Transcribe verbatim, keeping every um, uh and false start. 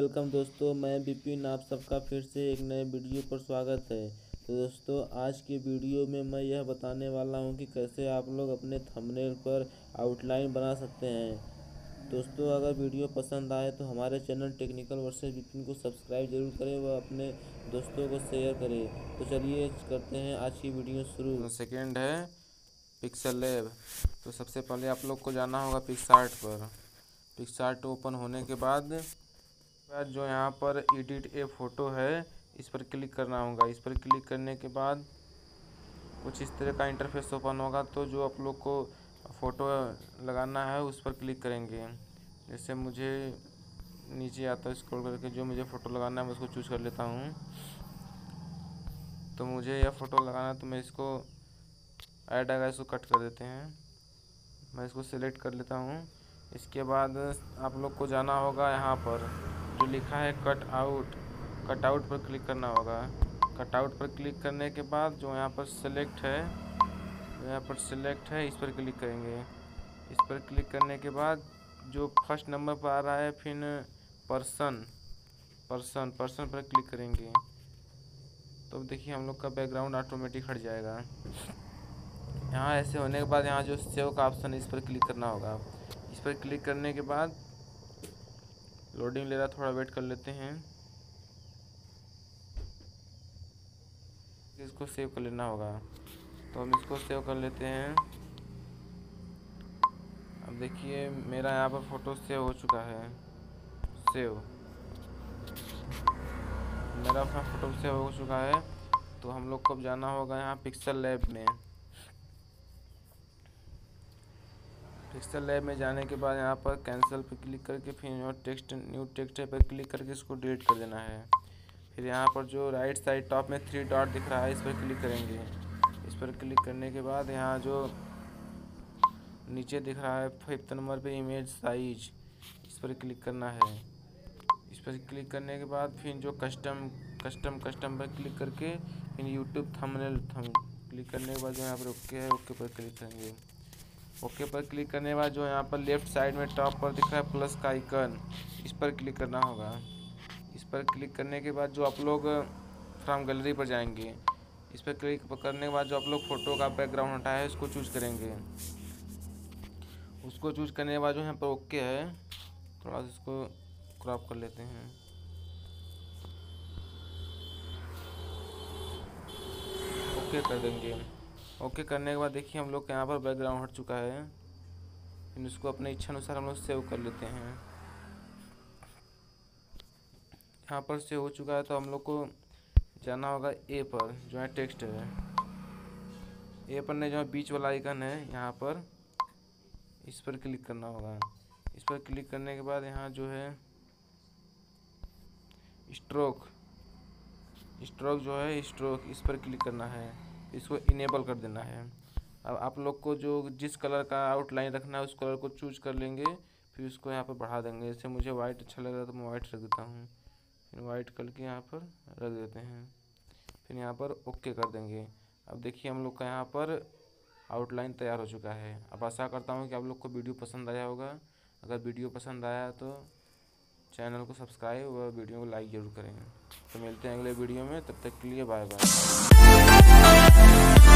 Welcome दोस्तों, मैं विपिन आप सबका फिर से एक नए वीडियो पर स्वागत है। तो दोस्तों, आज की वीडियो में मैं यह बताने वाला हूं कि कैसे आप लोग अपने थंबनेल पर आउटलाइन बना सकते हैं। दोस्तों, अगर वीडियो पसंद आए तो हमारे चैनल टेक्निकल वर्सेस विपिन को सब्सक्राइब जरूर करें व अपने दोस्तों को शेयर करें। तो चलिए करते हैं आज की वीडियो शुरू। सेकेंड है पिक्सल लैब। तो सबसे पहले आप लोग को जाना होगा पिक्सार्ट पर। पिक्सार्ट ओपन होने के बाद बाद जो यहाँ पर एडिट ए फ़ोटो है इस पर क्लिक करना होगा। इस पर क्लिक करने के बाद कुछ इस तरह का इंटरफेस ओपन होगा। तो जो आप लोग को फ़ोटो लगाना है उस पर क्लिक करेंगे। जैसे मुझे नीचे आता है स्क्रॉल करके जो मुझे फ़ोटो लगाना है मैं उसको चूज़ कर लेता हूँ। तो मुझे यह फ़ोटो लगाना है तो मैं इसको ऐड आएगा, इसको कट कर देते हैं। मैं इसको सिलेक्ट कर लेता हूँ। इसके बाद आप लोग को जाना होगा यहाँ पर जो लिखा है कट आउट। कट आउट पर क्लिक करना होगा। कट आउट पर क्लिक करने के बाद जो यहाँ पर सिलेक्ट है यहाँ पर सिलेक्ट है इस पर क्लिक करेंगे। इस पर क्लिक करने के बाद जो फर्स्ट नंबर पर आ रहा है फिर पर्सन पर्सन पर्सन पर क्लिक करेंगे। तो देखिए हम लोग का बैकग्राउंड ऑटोमेटिक हट जाएगा। यहाँ ऐसे होने के बाद यहाँ जो सेव का ऑप्शन है इस पर क्लिक करना होगा। इस पर क्लिक करने के बाद लोडिंग ले रहा, थोड़ा वेट कर लेते हैं। इसको सेव कर लेना होगा। तो हम इसको सेव कर लेते हैं। अब देखिए मेरा यहाँ पर फ़ोटो सेव हो चुका है। सेव मेरा अपना फ़ोटो सेव हो चुका है। तो हम लोग को अब जाना होगा यहाँ पिक्सल लैब में। पिक्सल लैब में जाने के बाद यहाँ पर कैंसिल पर क्लिक करके फिर टेक्स्ट न्यू टेक्स्ट पर क्लिक करके इसको डिलीट कर देना है। फिर यहाँ पर जो राइट साइड टॉप में थ्री डॉट दिख रहा है इस पर क्लिक करेंगे। इस पर क्लिक करने के बाद यहाँ जो नीचे दिख रहा है फिफ्थ नंबर पे इमेज साइज इस पर क्लिक करना है। इस पर क्लिक करने के बाद फिर जो कस्टम कस्टम कस्टम पर क्लिक करके फिर यूट्यूब थंबनेल थम क्लिक करने के बाद जो यहाँ पर ओके है ओके पर क्लिक करेंगे। ओके पर क्लिक करने के बाद जो यहाँ पर लेफ़्ट साइड में टॉप पर दिख रहा है प्लस का आइकन इस पर क्लिक करना होगा। इस पर क्लिक करने के बाद जो आप लोग फ्रॉम गैलरी पर जाएंगे। इस पर क्लिक करने के बाद जो आप लोग फ़ोटो का बैकग्राउंड हटाया है उसको चूज़ करेंगे। उसको चूज़ करने के बाद जो यहाँ पर ओके है, थोड़ा सा इसको क्रॉप कर लेते हैं। ओके कर देंगे। ओके करने के बाद देखिए हम लोग के यहाँ पर बैकग्राउंड हट चुका है। फिर उसको अपने इच्छा अनुसार हम लोग सेव कर लेते हैं। यहाँ पर सेव हो चुका है तो हम लोग को जाना होगा ए पर जो है टेक्स्ट है। ए पर ने जो है बीच वाला आइकन है यहाँ पर इस पर क्लिक करना होगा। इस पर क्लिक करने के बाद यहाँ जो है स्ट्रोक स्ट्रोक जो है स्ट्रोक इस पर क्लिक करना है। इसको इनेबल कर देना है। अब आप लोग को जो जिस कलर का आउटलाइन रखना है उस कलर को चूज कर लेंगे। फिर उसको यहाँ पर बढ़ा देंगे। जैसे मुझे वाइट अच्छा लग रहा है तो मैं वाइट रख देता हूँ। फिर वाइट करके यहाँ पर रख देते हैं। फिर यहाँ पर ओके कर देंगे। अब देखिए हम लोग का यहाँ पर आउटलाइन तैयार हो चुका है। अब आशा करता हूँ कि आप लोग को वीडियो पसंद आया होगा। अगर वीडियो पसंद आया तो चैनल को सब्सक्राइब और वीडियो को लाइक ज़रूर करें। तो मिलते हैं अगले वीडियो में, तब तक के लिए बाय बाय।